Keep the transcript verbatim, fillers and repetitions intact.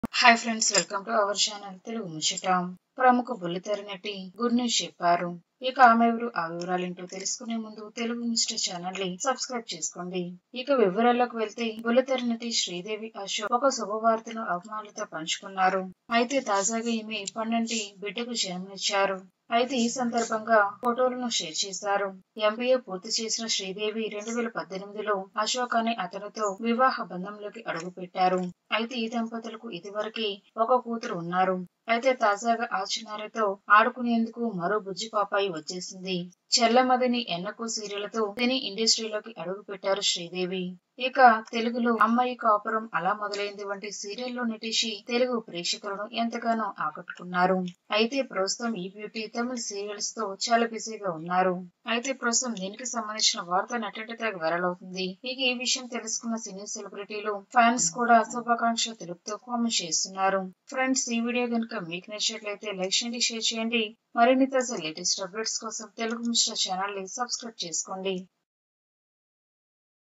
Hi friends, welcome to our channel Telugu ముచ్చట. ప్రముఖ బుల్లితెర నటి గుడ్ న్యూస్ చెప్పారు. ఇక ఆమె ఎవరు, ఆ వివరాలేంటో తెలుసుకునే ముందు తెలుగు ముచ్చట ఛానల్ ని సబ్స్క్రైబ్ చేసుకోండి. ఇక వివరాల్లోకి వెళ్తే, బుల్లితెర నటి శ్రీదేవి అశోక్ ఒక శుభవార్తను అభిమానులతో పంచుకున్నారు. అయితే తాజాగా ఈమె పన్నెండు బిడ్డకు జన్మనిచ్చారు. అయితే ఈ సందర్భంగా ఫోటోలను షేర్ చేశారు. ఎంబీఏ పూర్తి చేసిన శ్రీదేవి రెండు వేల పద్దెనిమిదిలో అశోక్ అనే అతనితో వివాహ బంధంలోకి అడుగుపెట్టారు. అయితే ఈ దంపతులకు ఇదివరకే ఒక కూతురు ఉన్నారు. అయితే తాజాగా ఆ చిన్నారితో ఆడుకునేందుకు మరో బుజ్జి పాపాయి వచ్చేసింది. చెల్లమదిని ఎన్నకు సీరియల్తో సినీ ఇండస్ట్రీలోకి అడుగు పెట్టారు శ్రీదేవి. ఇక తెలుగులో అమ్మాయి కాపురం అలా మొదలైంది వంటి సీరియల్లో నటించి తెలుగు ప్రేక్షకులను ఎంతగానో ఆకట్టుకున్నారు. అయితే ప్రస్తుతం ఈ బ్యూటీ తమిళ సీరియల్స్ తో చాలా బిజీగా ఉన్నారు. అయితే ప్రస్తుతం దీనికి సంబంధించిన వార్త నటింటి తెగ వైరల్ అవుతుంది. ఇక ఈ విషయం తెలుసుకున్న సినీ సెలబ్రిటీలు, ఫ్యాన్స్ కూడా శుభాకాంక్షలు తెలుపుతూ కామెంట్ చేస్తున్నారు. ఫ్రెండ్స్, ఈ వీడియో కనుక మీకు నచ్చినట్లయితే లైక్ చేయండి, షేర్ చేయండి. మరిన్ని తాజా లేటెస్ట్ అప్డేట్స్ కోసం తెలుగు ముచ్చట ఛానల్ ని సబ్స్క్రైబ్ చేసుకోండి.